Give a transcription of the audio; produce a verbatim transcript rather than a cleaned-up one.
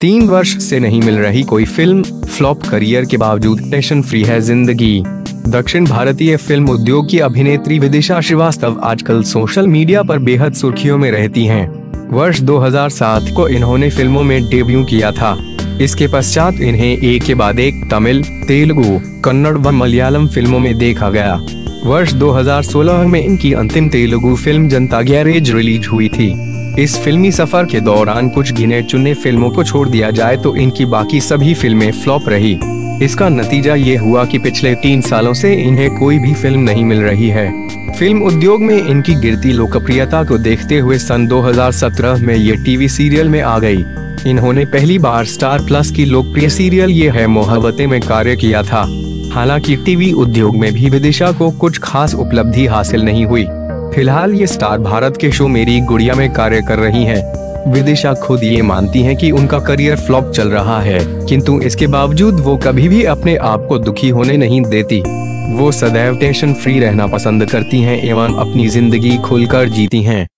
तीन वर्ष से नहीं मिल रही कोई फिल्म, फ्लॉप करियर के बावजूद टेंशन फ्री है जिंदगी। दक्षिण भारतीय फिल्म उद्योग की अभिनेत्री विदिशा श्रीवास्तव आजकल सोशल मीडिया पर बेहद सुर्खियों में रहती हैं। वर्ष दो हज़ार सात को इन्होंने फिल्मों में डेब्यू किया था। इसके पश्चात इन्हें एक के बाद एक तमिल, तेलुगु, कन्नड़ व मलयालम फिल्मों में देखा गया। वर्ष दो हज़ार सोलह में इनकी अंतिम Telugu film Janatha garage release हुई थी। इस फिल्मी सफर के दौरान कुछ गिने चुने फिल्मों को छोड़ दिया जाए तो इनकी बाकी सभी फिल्में फ्लॉप रही। इसका नतीजा ये हुआ कि पिछले तीन सालों से इन्हें कोई भी फिल्म नहीं मिल रही है। फिल्म उद्योग में इनकी गिरती लोकप्रियता को देखते हुए सन दो हज़ार सत्रह में ये टीवी सीरियल में आ गई। इन्होंने पहली बार स्टार प्लस की लोकप्रिय सीरियल ये है मोहब्बतें में कार्य किया था। हालांकि टीवी उद्योग में भी विदिशा को कुछ खास उपलब्धि हासिल नहीं हुई। फिलहाल ये स्टार भारत के शो मेरी गुड़िया में कार्य कर रही हैं। विदिशा खुद ये मानती हैं कि उनका करियर फ्लॉप चल रहा है, किंतु इसके बावजूद वो कभी भी अपने आप को दुखी होने नहीं देती। वो सदैव टेंशन फ्री रहना पसंद करती हैं एवं अपनी जिंदगी खुलकर जीती हैं।